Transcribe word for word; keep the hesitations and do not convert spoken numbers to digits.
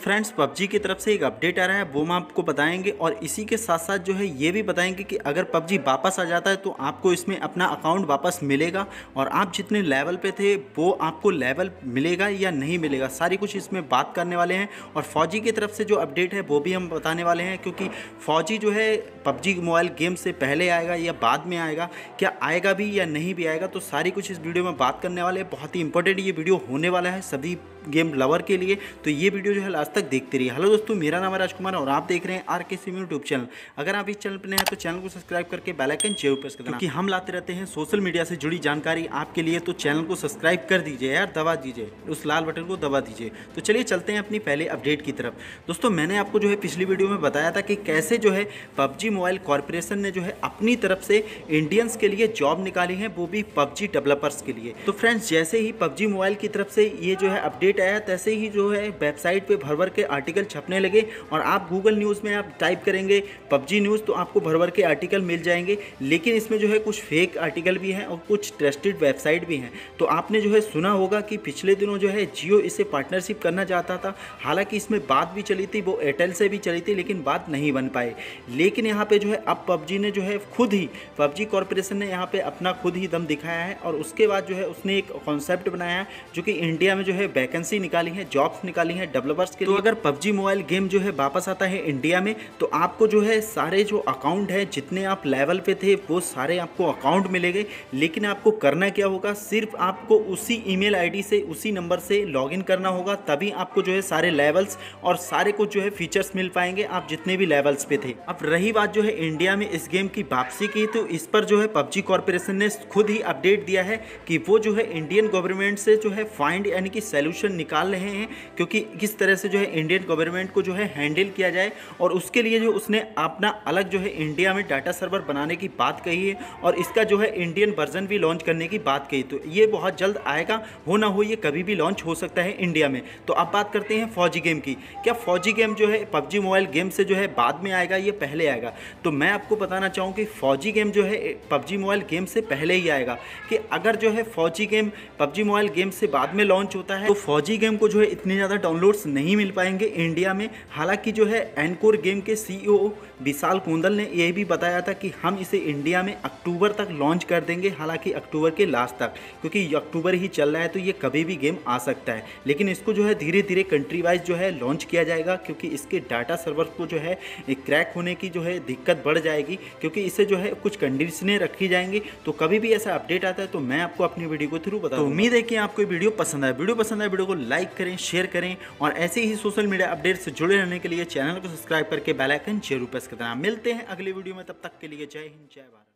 Friends, PUBG की तरफ से एक अपडेट आ रहा है, वो हम आपको बताएंगे और इसी के साथ साथ जो है ये भी बताएंगे कि अगर पबजी वापस आ जाता है तो आपको इसमें अपना अकाउंट वापस मिलेगा और आप जितने लेवल पे थे वो आपको लेवल मिलेगा या नहीं मिलेगा, सारी कुछ इसमें बात करने वाले हैं। और फौजी की तरफ से जो अपडेट है वो भी हम बताने वाले हैं, क्योंकि फौजी जो है पबजी मोबाइल गेम से पहले आएगा या बाद में आएगा, क्या आएगा भी या नहीं भी आएगा, तो सारी कुछ इस वीडियो में बात करने वाले हैं। बहुत ही इंपॉर्टेंट ये वीडियो होने वाला है सभी गेम लवर के लिए, तो ये वीडियो जो है लास्ट तक देखते रहिए। हेलो दोस्तों, मेरा नाम है राजकुमार और आप देख रहे हैं आर के सी यूट्यूब चैनल। अगर आप इस चैनल पर नए हैं तो चैनल को सब्सक्राइब करके बेल आइकन जरूर प्रेस कर देना, क्योंकि हम लाते रहते हैं सोशल मीडिया से जुड़ी जानकारी आपके लिए। तो चैनल को सब्सक्राइब कर दीजिए यार, दबा दीजिए उस लाल बटन को, दबा दीजिए। तो चलिए चलते हैं अपनी पहले अपडेट की तरफ। दोस्तों, मैंने आपको जो है पिछली वीडियो में बताया था कि कैसे जो है पबजी मोबाइल कॉर्पोरेशन ने जो है अपनी तरफ से इंडियंस के लिए जॉब निकाली है, वो भी पबजी डेवलपर्स के लिए। तो फ्रेंड्स, जैसे ही पबजी मोबाइल की तरफ से ये जो है अपडेट आया, तैसे ही जो है वेबसाइट पे भर भर के आर्टिकल छपने लगे। और आप गूगल न्यूज़ में आप टाइप करेंगे पबजी न्यूज़ तो आपको भर भर के आर्टिकल मिल जाएंगे, लेकिन इसमें जो है कुछ फेक आर्टिकल भी हैं और कुछ ट्रस्टेड वेबसाइट भी हैं। तो आपने जो है सुना होगा कि पिछले दिनों जो है जियो इससे पार्टनरशिप करना चाहता था, हालांकि इसमें बात भी चली थी, वो एयरटेल से भी चली थी, लेकिन बात नहीं बन पाई। लेकिन यहाँ पे जो है अब पबजी ने जो है खुद ही, पबजी कॉर्पोरेशन ने यहाँ पे अपना खुद ही दम दिखाया है और उसके बाद जो है उसने एक कॉन्सेप्ट बनाया है जो कि इंडिया में जो है वैकेंसी निकाली है, जॉब्स निकाली है डेवलपर्स के लिए। तो अगर पबजी मोबाइल गेम जो है वापस आता है इंडिया में, तो आपको जो है सारे जो अकाउंट है, जितने आप लेवल पे थे वो सारे आपको अकाउंट मिलेंगे। लेकिन आपको करना क्या होगा, सिर्फ आपको उसी ईमेल आईडी से, उसी नंबर से लॉगिन करना होगा, तभी आपको जो है सारे लेवल्स और सारे कुछ जो है फीचर्स मिल पाएंगे, आप जितने भी लेवल्स पे थे। अब रही बात जो है इंडिया में इस गेम की वापसी की, तो इस पर जो है पबजी कॉर्पोरेशन ने खुद ही अपडेट दिया है कि वो जो है इंडियन गवर्नमेंट से जो है फाइंड यानी कि सोल्यूशन निकाल रहे हैं, क्योंकि किस तरह से जो है इंडियन गवर्नमेंट को जो है हैंडल किया जाए। और उसके लिए जो उसने अपना अलग जो है इंडिया में डाटा सर्वर बनाने की बात कही है और इसका जो है इंडियन वर्जन भी लॉन्च करने की बात कही। तो ये बहुत जल्द आएगा, हो ना हो ये कभी भी लॉन्च हो सकता है इंडिया में। तो अब बात करते हैं फौजी गेम की। क्या फौजी गेम जो है पबजी मोबाइल गेम से जो है बाद में आएगा, ये पहले आएगा? तो मैं आपको बताना चाहूँ कि फौजी गेम जो है पबजी मोबाइल गेम से पहले ही आएगा। कि अगर जो है फौजी गेम पबजी मोबाइल गेम से बाद में लॉन्च होता है तो फौजी गेम को जो है इतने ज़्यादा डाउनलोड्स नहीं मिल पाएंगे इंडिया में। हालांकि जो है एनकोर गेम के सीईओ विशाल कुंदल ने यह भी बताया था कि हम इसे इंडिया में अक्टूबर तक लॉन्च कर देंगे, हालांकि अक्टूबर के लास्ट तक, क्योंकि अक्टूबर ही चल रहा है तो ये कभी भी गेम आ सकता है। लेकिन इसको जो है धीरे धीरे कंट्री वाइज जो है लॉन्च किया जाएगा, क्योंकि इसके डाटा सर्वर को जो है क्रैक होने की जो है दिक्कत बढ़ जाएगी, क्योंकि इसे जो है कुछ कंडीशनें रखी जाएंगी। तो कभी भी ऐसा अपडेट आता है तो मैं आपको अपनी वीडियो के थ्रू बता दूंगा। तो उम्मीद है कि आपको वीडियो पसंद आए। वीडियो पसंद आए वीडियो को लाइक करें, शेयर करें और ऐसे ही सोशल मीडिया अपडेट से जुड़े रहने के लिए चैनल को सब्सक्राइब करके बेल आइकन जरूर प्रेस कर देना। मिलते हैं अगले वीडियो में, तब तक के लिए जय हिंद, जय भारत।